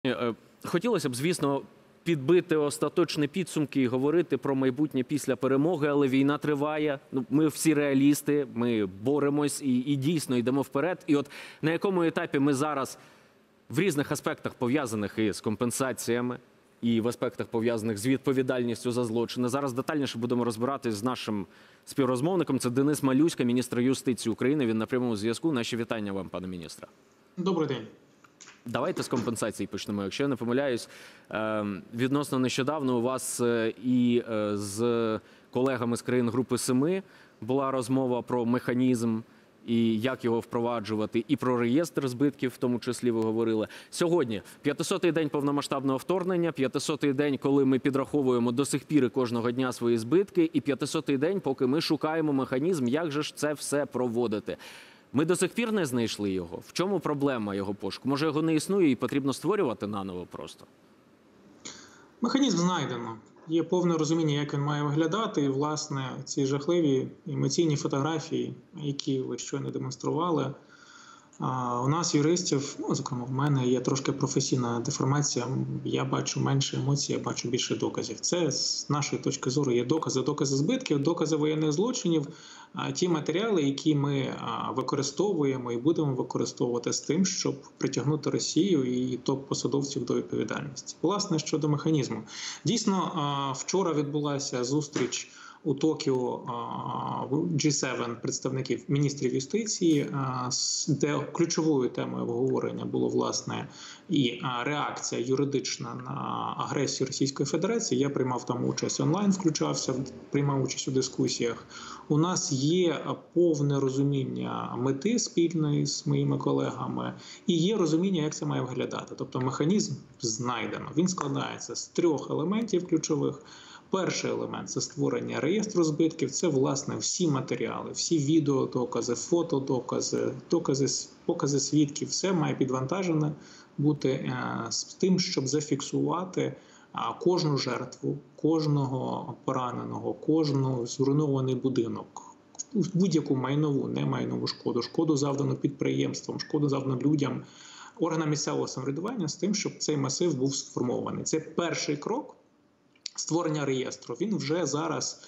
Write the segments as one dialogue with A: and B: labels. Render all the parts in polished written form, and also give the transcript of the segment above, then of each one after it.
A: Хотілося б, звісно, підбити остаточні підсумки і говорити про майбутнє після перемоги, але війна триває. Ми всі реалісти, ми боремось і дійсно йдемо вперед. І от на якому етапі ми зараз в різних аспектах, пов'язаних із компенсаціями, і в аспектах, пов'язаних з відповідальністю за злочини. Зараз детальніше будемо розбиратись з нашим співрозмовником. Це Денис Малюська, міністр юстиції України. Він на прямому зв'язку. Наші вітання вам, пане міністре.
B: Добрий день.
A: Давайте з компенсації почнемо. Якщо я не помиляюсь, відносно нещодавно у вас і з колегами з країн Групи Семи була розмова про механізм і як його впроваджувати, і про реєстр збитків, в тому числі ви говорили. Сьогодні 500-й день повномасштабного вторгнення, 500-й день, коли ми підраховуємо до сих пір кожного дня свої збитки, і 500-й день, поки ми шукаємо механізм, як же ж це все проводити. Ми до сих пір не знайшли його. В чому проблема його пошуку? Може, його не існує і потрібно створювати наново просто?
B: Механізм знайдено. Є повне розуміння, як він має виглядати. І, власне, ці жахливі емоційні фотографії, які ви щойно демонстрували, у нас, юристів, зокрема в мене, є трошки професійна деформація. Я бачу менше емоцій, я бачу більше доказів. Це, з нашої точки зору, є докази збитків, докази воєнних злочинів, ті матеріали, які ми використовуємо і будемо використовувати з тим, щоб притягнути Росію і топ-посадовців до відповідальності. Власне, щодо механізму. Дійсно, вчора відбулася зустріч у Токіо G7 представників міністрів юстиції, де ключовою темою обговорення було, власне, і реакція юридична на агресію Російської Федерації. Я приймав там участь онлайн, включався, приймав участь у дискусіях. У нас є повне розуміння мети спільної з моїми колегами і є розуміння, як це має виглядати. Тобто механізм знайдено. Він складається з 3 елементів ключових. Перший елемент – це створення реєстру збитків, це, власне, всі матеріали, всі відеодокази, фотодокази, покази свідків, все має підвантажено бути з тим, щоб зафіксувати кожну жертву, кожного пораненого, кожну зруйнований будинок, будь-яку майнову, немайнову шкоду, шкоду завдану підприємствам, шкоду завдану людям, органам місцевого самоврядування з тим, щоб цей масив був сформований. Це перший крок. Створення реєстру, він вже зараз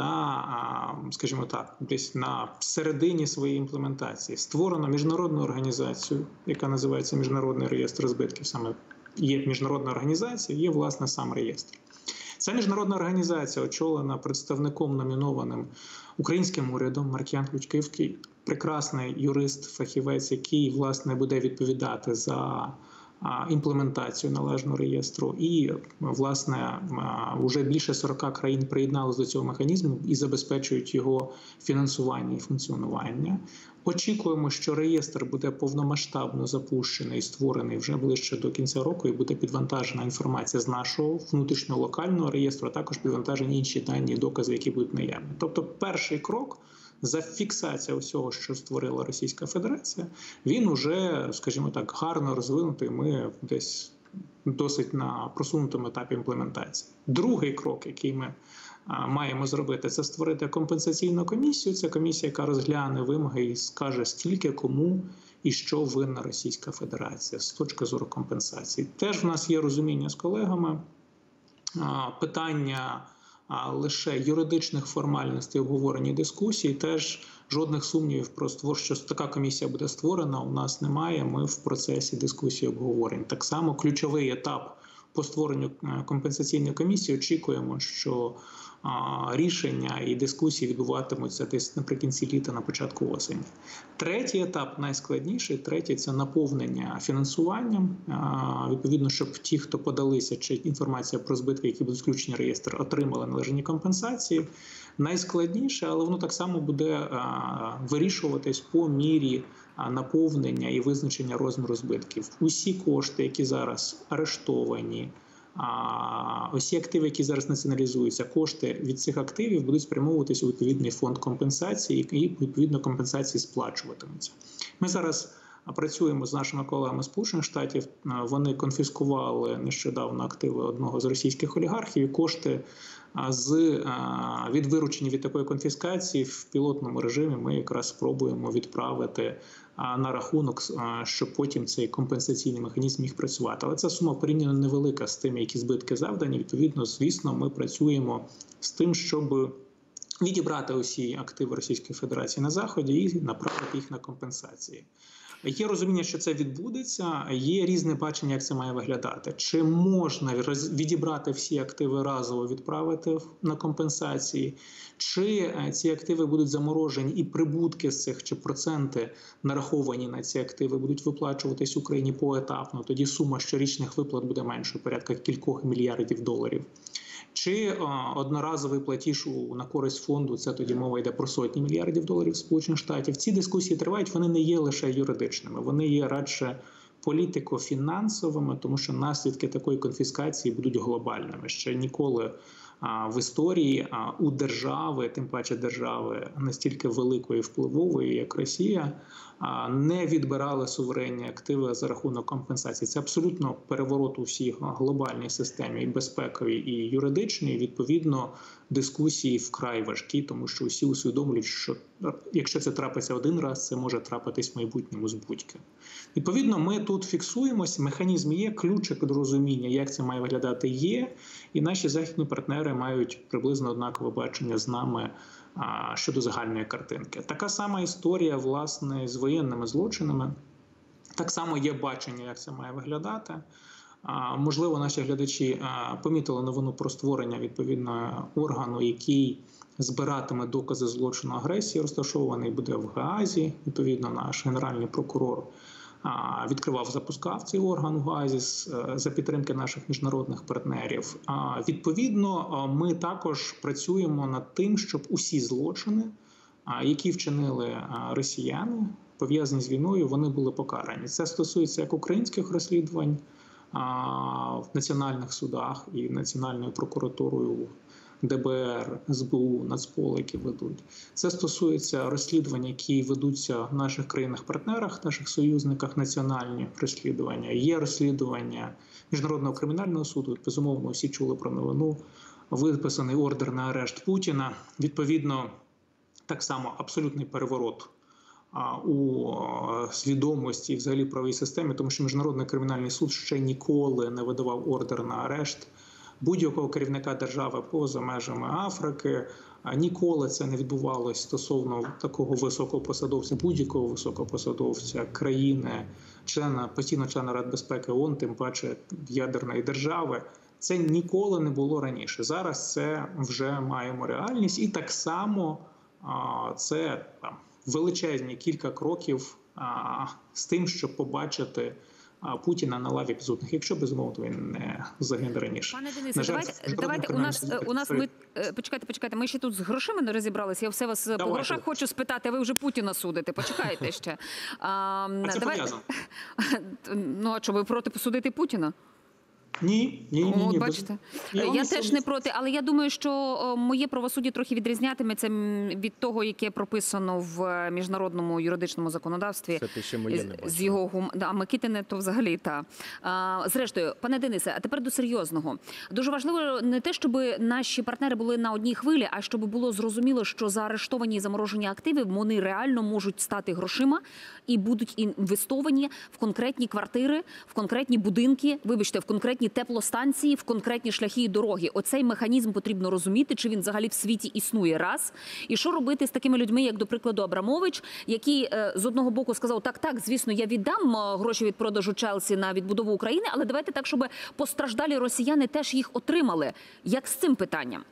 B: скажімо так, десь на середині своєї імплементації. Створено міжнародну організацію, яка називається Міжнародний реєстр збитків. Саме є міжнародна організація, є, власне, сам реєстр. Ця міжнародна організація очолена представником, номінованим українським урядом, Маркіян Ключківський, прекрасний юрист, фахівець, який, власне, буде відповідати за імплементацію належного реєстру. І, власне, вже більше 40 країн приєдналися до цього механізму і забезпечують його фінансування і функціонування. Очікуємо, що реєстр буде повномасштабно запущений і створений вже ближче до кінця року, і буде підвантажена інформація з нашого внутрішнього локального реєстру, а також підвантажені інші дані і докази, які будуть наявні. Тобто перший крок – зафіксація усього, що створила Російська Федерація, він уже, скажімо так, гарно розвинутий, ми десь досить на просунутому етапі імплементації. Другий крок, який ми маємо зробити, це створити компенсаційну комісію. Це комісія, яка розгляне вимоги і скаже, скільки, кому і що винна Російська Федерація з точки зору компенсації. Теж в нас є розуміння з колегами, питання лише юридичних формальностей, обговорення дискусій, теж жодних сумнівів про те, що така комісія буде створена, у нас немає. Ми в процесі дискусії обговорень. Так само ключовий етап по створенню компенсаційної комісії очікуємо, що рішення і дискусії відбуватимуться десь наприкінці літа, на початку осені. Третій етап, найскладніший, це наповнення фінансуванням. Відповідно, щоб ті, хто подалися, чи інформація про збитки, які будуть включені в реєстр, отримали належні компенсації. Найскладніше, але воно так само буде вирішуватись по мірі наповнення і визначення розміру збитків. Усі кошти, які зараз арештовані, усі активи, які зараз націоналізуються, кошти від цих активів будуть спрямовуватись у відповідний фонд компенсації і відповідно компенсації сплачуватимуться. Ми зараз працюємо з нашими колегами з Сполучених Штатів. Вони конфіскували нещодавно активи одного з російських олігархів і кошти від виручені від такої конфіскації в пілотному режимі ми якраз спробуємо відправити на рахунок, щоб потім цей компенсаційний механізм міг працювати. Але ця сума порівняно невелика з тими, які збитки завдані. Відповідно, звісно, ми працюємо з тим, щоб відібрати усі активи Російської Федерації на Заході і направити їх на компенсації. Є розуміння, що це відбудеться, є різне бачення, як це має виглядати. Чи можна відібрати всі активи разово, відправити на компенсації, чи ці активи будуть заморожені і прибутки з цих, чи проценти нараховані на ці активи будуть виплачуватись Україні поетапно, тоді сума щорічних виплат буде меншою, порядка кількох мільярдів доларів. Чи одноразовий платіж на користь фонду, це тоді мова йде про сотні мільярдів доларів Сполучених Штатів. Ці дискусії тривають, вони не є лише юридичними, вони є радше політико-фінансовими, тому що наслідки такої конфіскації будуть глобальними. Ще ніколи в історії у держави, тим паче держави настільки великої і впливової, як Росія, не відбирали суверенні активи за рахунок компенсації. Це абсолютно переворот у всій глобальній системі, і безпековій, і юридичній. Відповідно, дискусії вкрай важкі, тому що усі усвідомлюють, що якщо це трапиться один раз, це може трапитись в майбутньому з будь-ким. Відповідно, ми тут фіксуємося, механізм є, ключик до розуміння, як це має виглядати, є, і наші західні партнери мають приблизно однакове бачення з нами щодо загальної картинки. Така сама історія, власне, з воєнними злочинами. Так само є бачення, як це має виглядати. Можливо, наші глядачі помітили новину про створення відповідного органу, який збиратиме докази злочину агресії, розташований буде в Гаазі. Відповідно, наш генеральний прокурор відкривав, запускав цей орган у Гаазі за підтримки наших міжнародних партнерів. Відповідно, ми також працюємо над тим, щоб усі злочини, які вчинили росіяни, пов'язані з війною, вони були покарані. Це стосується як українських розслідувань в національних судах і Національною прокуратурою, ДБР, СБУ, Нацпол, які ведуть. Це стосується розслідувань, які ведуться в наших країнах-партнерах, наших союзниках, національні розслідування. Є розслідування Міжнародного кримінального суду, безумовно, всі чули про новину, виписаний ордер на арешт Путіна. Відповідно, так само абсолютний переворот у свідомості і взагалі правовій системі, тому що Міжнародний кримінальний суд ще ніколи не видавав ордер на арешт будь-якого керівника держави поза межами Африки. Ніколи це не відбувалося стосовно такого високого посадовця, будь-якого високого посадовця країни, постійного члена Ради безпеки ООН, тим паче ядерної держави. Це ніколи не було раніше. Зараз це вже маємо реальність, і так само це величезні кілька кроків з тим, щоб побачити Путіна на лаві підсудних, якщо, безумовно, він не загине раніше.
C: Пане Денисе, давайте у нас ми почекайте, ми ще тут з грошима не розібралися. Я все вас по грошах хочу спитати, а ви вже Путіна судите. Почекайте ще.
B: Це пов'язано.
C: Ну, а що, ви проти посудити Путіна?
B: Ні.
C: Бачите, я теж не проти, але я думаю, що моє правосуддя трохи відрізнятиметься від того, яке прописано в міжнародному юридичному законодавстві.
A: Це ти ще моє не
C: з його Микитине, то взагалі та. Зрештою, пане Денисе, а тепер до серйозного. Дуже важливо не те, щоб наші партнери були на одній хвилі, а щоб було зрозуміло, що заарештовані і заморожені активи, вони реально можуть стати грошима і будуть інвестовані в конкретні квартири, в конкретні будинки, вибачте, в конкретні теплостанції, в конкретні шляхи і дороги. Оцей механізм потрібно розуміти, чи він взагалі в світі існує, раз. І що робити з такими людьми, як, до прикладу, Абрамович, який з одного боку сказав, так, звісно, я віддам гроші від продажу Челсі на відбудову України, але давайте так, щоб постраждалі росіяни теж їх отримали. Як з цим питанням?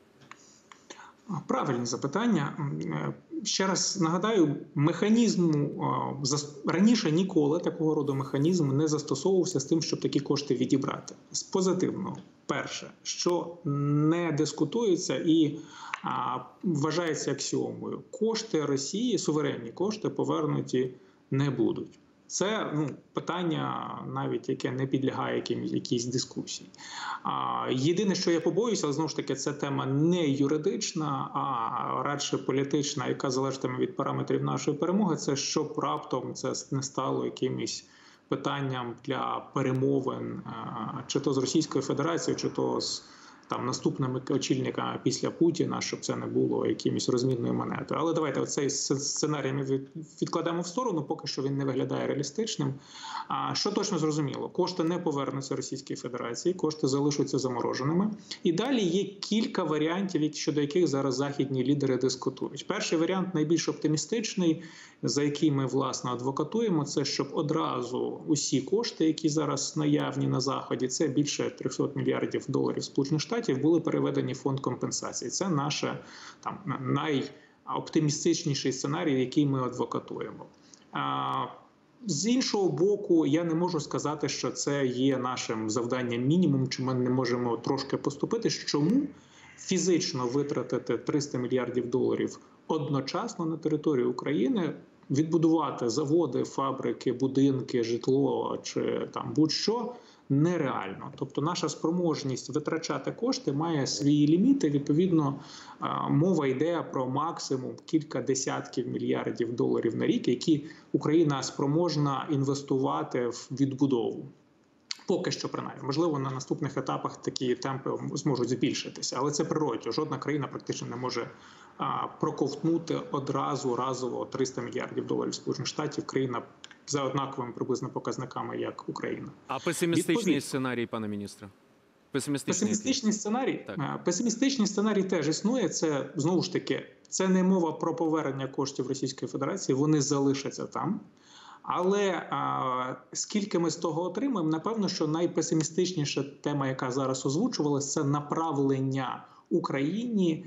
B: Правильне запитання. Ще раз нагадаю, механізм раніше ніколи такого роду механізм не застосовувався з тим, щоб такі кошти відібрати. З позитивного, перше, що не дискутується і вважається аксіомою. Кошти Росії, суверенні кошти, повернуті не будуть. Це питання, навіть яке не підлягає якійсь дискусії. Єдине, що я побоююся, але знову ж таки, це тема не юридична, а радше політична, яка залежатиме від параметрів нашої перемоги, це щоб раптом це не стало якимось питанням для перемовин чи то з Російською Федерацією, чи то з там наступними очільниками після Путіна, щоб це не було якимось розмінною монетою. Але давайте цей сценарій ми відкладемо в сторону, поки що він не виглядає реалістичним. А що точно зрозуміло? Кошти не повернуться Російській Федерації, кошти залишаться замороженими. І далі є кілька варіантів, щодо яких зараз західні лідери дискутують. Перший варіант, найбільш оптимістичний, за який ми, власне, адвокатуємо, це щоб одразу усі кошти, які зараз наявні на Заході, це більше 300 мільярдів доларів Сполучених Штатів, були переведені в фонд компенсації. Це наш найоптимістичніший сценарій, який ми адвокатуємо. З іншого боку, я не можу сказати, що це є нашим завданням мінімум, чи ми не можемо трошки поступити. Чому фізично витратити 300 мільярдів доларів одночасно на територію України, відбудувати заводи, фабрики, будинки, житло чи там будь-що нереально. Тобто наша спроможність витрачати кошти має свої ліміти. Відповідно, мова йде про максимум кілька десятків мільярдів доларів на рік, які Україна спроможна інвестувати в відбудову. Поки що, принаймні. Можливо, на наступних етапах такі темпи зможуть збільшитися. Але це природно. Жодна країна практично не може проковтнути одразу разово 300 мільярдів доларів Сполучених Штатів. Країна за однаковими приблизно показниками, як Україна.
A: А песимістичний сценарій, пане міністре?
B: Песимістичний сценарій? Песимістичний сценарій теж існує. Це, знову ж таки, це не мова про повернення коштів Російської Федерації. Вони залишаться там. Але скільки ми з того отримаємо, напевно, що найпесимістичніша тема, яка зараз озвучувалася, це направлення Україні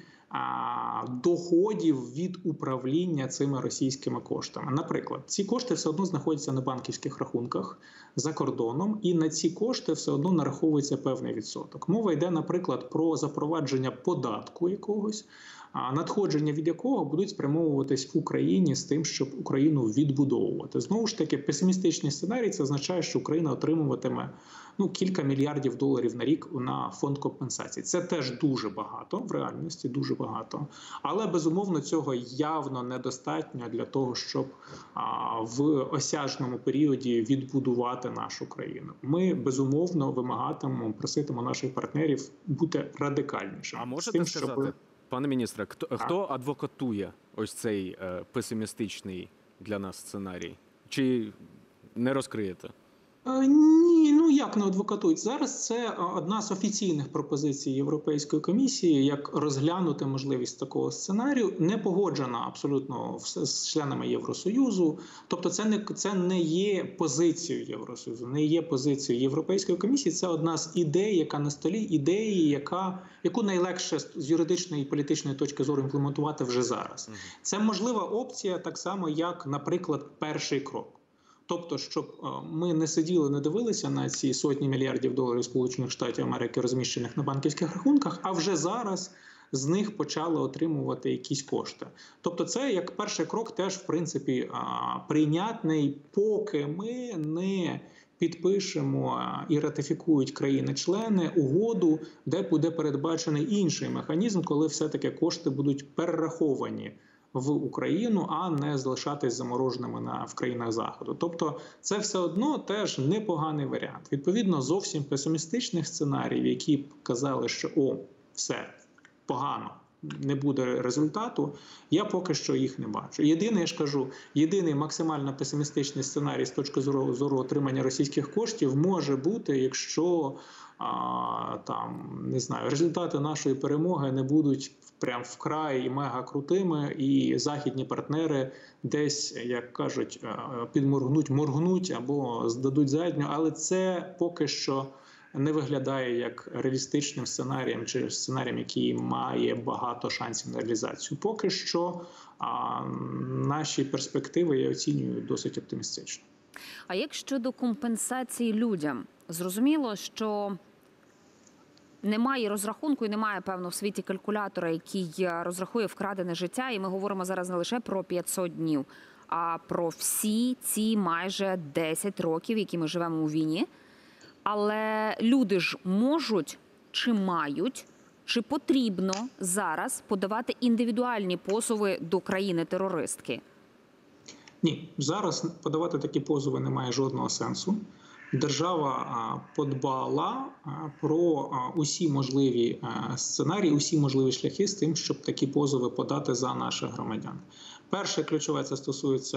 B: доходів від управління цими російськими коштами. Наприклад, ці кошти все одно знаходяться на банківських рахунках за кордоном, і на ці кошти все одно нараховується певний відсоток. Мова йде, наприклад, про запровадження податку якогось, надходження від якого будуть спрямовуватись в Україні з тим, щоб Україну відбудовувати. Знову ж таки, песимістичний сценарій – це означає, що Україна отримуватиме кілька мільярдів доларів на рік на фонд компенсації. Це теж дуже багато, в реальності дуже багато. Але, безумовно, цього явно недостатньо для того, щоб в осяжному періоді відбудувати нашу країну. Ми, безумовно, вимагатимемо, проситимо наших партнерів бути радикальнішими.
A: А можете сказати, пане міністре, хто адвокатує ось цей песимістичний для нас сценарій? Чи не розкриєте?
B: Ні, як не адвокатують? Зараз це одна з офіційних пропозицій Європейської комісії, як розглянути можливість такого сценарію. Не погоджена абсолютно з членами Євросоюзу. Тобто це не є позицією Євросоюзу, не є позицією Європейської комісії. Це одна з ідей, яка на столі, яку найлегше з юридичної і політичної точки зору імплементувати вже зараз. Це можлива опція так само, як, наприклад, перший крок. Тобто, щоб ми не сиділи, не дивилися на ці сотні мільярдів доларів Сполучених Штатів Америки, розміщених на банківських рахунках, а вже зараз з них почали отримувати якісь кошти. Тобто це як перший крок теж, в принципі, прийнятний, поки ми не підпишемо і ратифікують країни-члени угоду, де буде передбачений інший механізм, коли все-таки кошти будуть перераховані в Україну, а не залишатись замороженими в країнах Заходу. Тобто це все одно теж непоганий варіант. Відповідно, зовсім песимістичних сценаріїв, які б казали, що все, погано, не буде результату, я поки що їх не бачу. Єдиний максимально песимістичний сценарій з точки зору отримання російських коштів може бути, якщо результати нашої перемоги не будуть прям вкрай і мега крутими, і західні партнери десь, як кажуть, моргнуть або здадуть задню, але це поки що не виглядає як реалістичним сценарієм чи сценарієм, який має багато шансів на реалізацію. Поки що наші перспективи я оцінюю досить оптимістично.
C: А як щодо компенсації людям? Зрозуміло, що немає розрахунку і немає, певно, в світі калькулятора, який розрахує вкрадене життя. І ми говоримо зараз не лише про 500 днів, а про всі ці майже 10 років, які ми живемо у війні. Але люди ж можуть, чи мають, чи потрібно зараз подавати індивідуальні позови до країни-терористки?
B: Ні, зараз подавати такі позови немає жодного сенсу. держава подбала про усі можливі сценарії, усі можливі шляхи з тим, щоб такі позови подати за наших громадян. Перше ключове – це стосується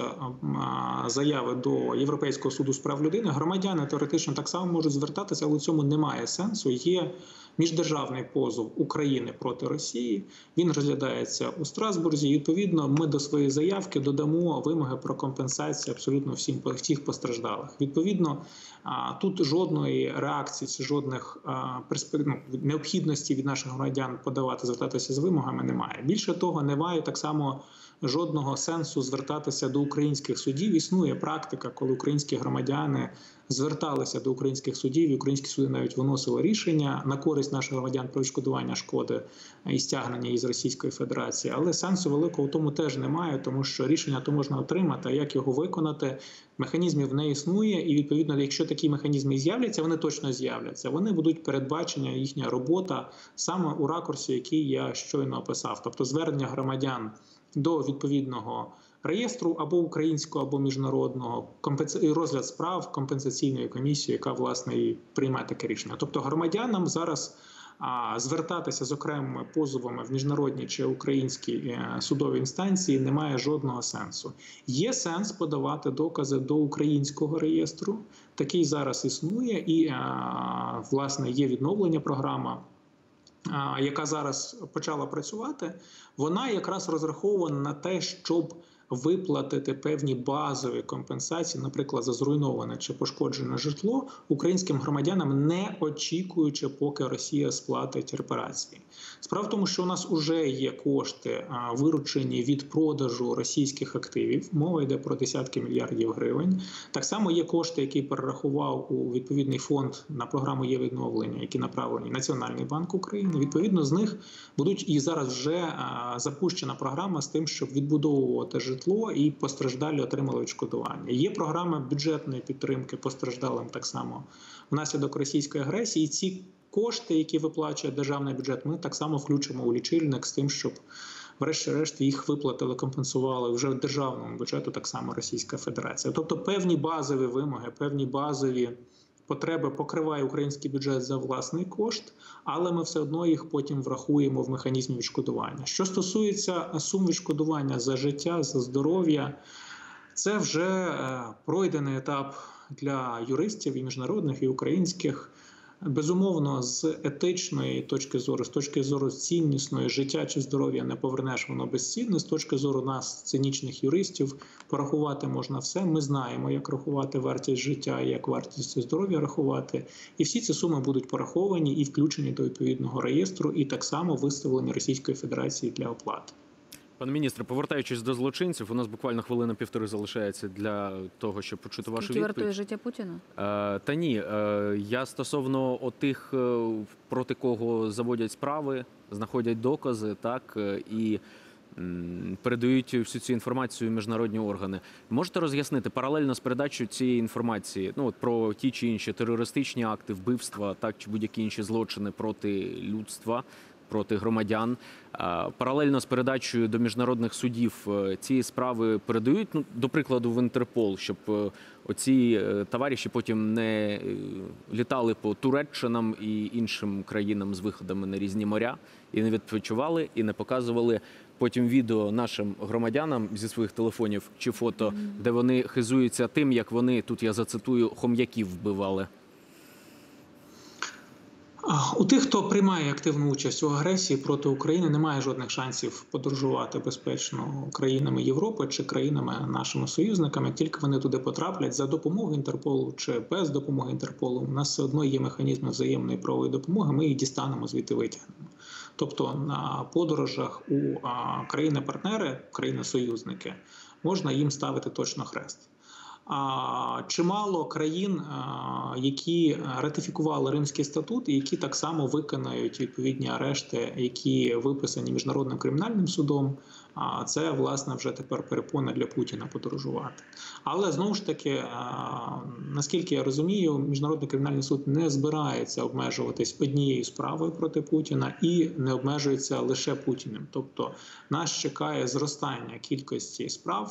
B: заяви до Європейського суду з прав людини. Громадяни теоретично так само можуть звертатися, але у цьому немає сенсу. Є міждержавний позов України проти Росії. Він розглядається у Страсбурзі. І, відповідно, ми до своєї заявки додамо вимоги про компенсацію абсолютно всіх постраждалих. Відповідно, тут жодної реакції, жодних необхідності від наших громадян звертатися з вимогами немає. Більше того, немає так само жодного сенсу звертатися до українських судів. Існує практика, коли українські громадяни зверталися до українських судів, і українські суди навіть виносили рішення на користь наших громадян про відшкодування шкоди і стягнення із Російської Федерації. Але сенсу великого в тому теж немає, тому що рішення то можна отримати, а як його виконати, механізмів не існує. І, відповідно, якщо такі механізми з'являться, вони точно з'являться. Вони будуть передбачення, їхня робота саме у ракурсі, який я щойно описав. Тобто звернення громадян до відповідного реєстру або українського, або міжнародного, і розгляд справ компенсаційної комісії, яка, власне, і приймає таке рішення. Тобто громадянам зараз звертатися з окремими позовами в міжнародні чи українські судові інстанції немає жодного сенсу. Є сенс подавати докази до українського реєстру. Такий зараз існує і, власне, є відновлення програма, яка зараз почала працювати. Вона якраз розрахована на те, щоб виплатити певні базові компенсації, наприклад, за зруйноване чи пошкоджене житло українським громадянам, не очікуючи, поки Росія сплатить репарації. Справа в тому, що у нас вже є кошти, виручені від продажу російських активів. Мова йде про десятки мільярдів гривень. Так само є кошти, які перерахував у відповідний фонд на програму «Є-відновлення», які направлені Національний банк України. Відповідно, з них будуть і зараз вже запущена програма з тим, щоб відбудовувати житло і постраждалі отримали відшкодування. Є програма бюджетної підтримки постраждалим так само внаслідок російської агресії. І ці кошти, які виплачує державний бюджет, ми так само включимо у лічильник з тим, щоб врешті-решт їх виплатили, компенсували вже в державному бюджету так само Російська Федерація. Тобто певні базові вимоги, певні базові потреби покриває український бюджет за власний кошт, але ми все одно їх потім врахуємо в механізмі відшкодування. Що стосується сум відшкодування за життя, за здоров'я, це вже пройдений етап для юристів і міжнародних, і українських. Безумовно, з етичної точки зору, з точки зору ціннісної, життя чи здоров'я не повернеш, воно безцінне. З точки зору нас, цинічних юристів, порахувати можна все. Ми знаємо, як рахувати вартість життя, як вартість здоров'я рахувати. І всі ці суми будуть пораховані і включені до відповідного реєстру, і так само виставлені Російської Федерації для оплати.
A: Пане міністре, повертаючись до злочинців, у нас буквально хвилина-півтори залишається для того, щоб почути вашу відповідь.
C: Скільки вартує життя Путіна?
A: Та ні, я стосовно тих, проти кого заводять справи, знаходять докази, так, і передають всю цю інформацію в міжнародні органи. Можете роз'яснити, паралельно з передачею цієї інформації, про ті чи інші терористичні акти, вбивства, так, чи будь-які інші злочини проти людства, проти громадян, паралельно з передачею до міжнародних судів ці справи передають, до прикладу, в Інтерпол, щоб оці товариші потім не літали по Туреччинам і іншим країнам з виходами на різні моря, і не відпочивали, і не показували потім відео нашим громадянам зі своїх телефонів чи фото, де вони хизуються тим, як вони, тут я зацитую, хом'яків вбивали.
B: У тих, хто приймає активну участь у агресії проти України, немає жодних шансів подорожувати безпечно країнами Європи чи країнами нашими союзниками. Тільки вони туди потраплять за допомогою Інтерполу чи без допомоги Інтерполу. У нас все одно є механізми взаємної правової допомоги, ми їх дістанемо, звідти витягнемо. Тобто на подорожах у країни-партнери, країни-союзники, можна їм ставити точно хрест. Чимало країн, які ратифікували Римський статут і які так само виконають відповідні арешти, які виписані Міжнародним кримінальним судом, це, власне, вже тепер перепона для Путіна подорожувати. Але, знову ж таки, наскільки я розумію, Міжнародний кримінальний суд не збирається обмежуватись однією справою проти Путіна і не обмежується лише Путіним. Тобто нас чекає зростання кількості справ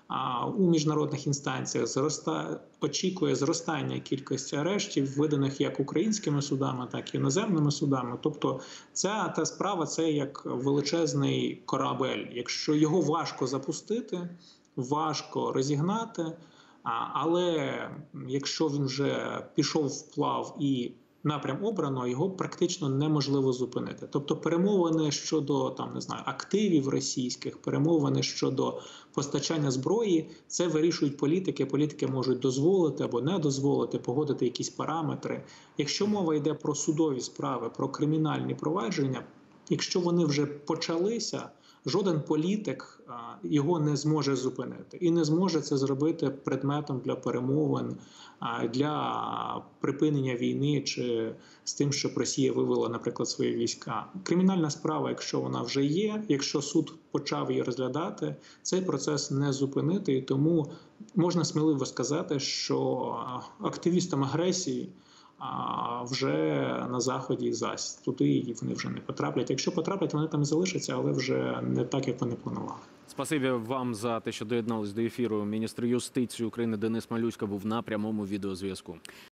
B: у міжнародних інстанціях, очікує зростання кількості арештів, виданих як українськими судами, так і іноземними судами. Тобто та справа – це як величезний корабель. Якщо його важко запустити, важко розігнати, але якщо він вже пішов вплав і напрям обрано, його практично неможливо зупинити. Тобто перемовини щодо активів російських, перемовини щодо постачання зброї, це вирішують політики. Політики можуть дозволити або не дозволити, погодити якісь параметри. Якщо мова йде про судові справи, про кримінальні провадження, якщо вони вже почалися, жоден політик його не зможе зупинити і не зможе це зробити предметом для перемовин, для припинення війни чи з тим, щоб Росія вивела, наприклад, свої війська. Кримінальна справа, якщо вона вже є, якщо суд почав її розглядати, цей процес не зупинити. І тому можна сміливо сказати, що активістам агресії вже на Заході зась. Туди вони вже не потраплять. Якщо потраплять, вони там і залишаться, але вже не так, як вони планували.
A: Спасибі вам за те, що доєднались до ефіру. Міністр юстиції України Денис Малюська був на прямому відеозв'язку.